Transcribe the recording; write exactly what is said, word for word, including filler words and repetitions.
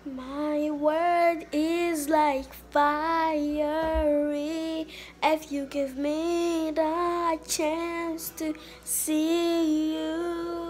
My word is like fiery. If you give me the chance to see you,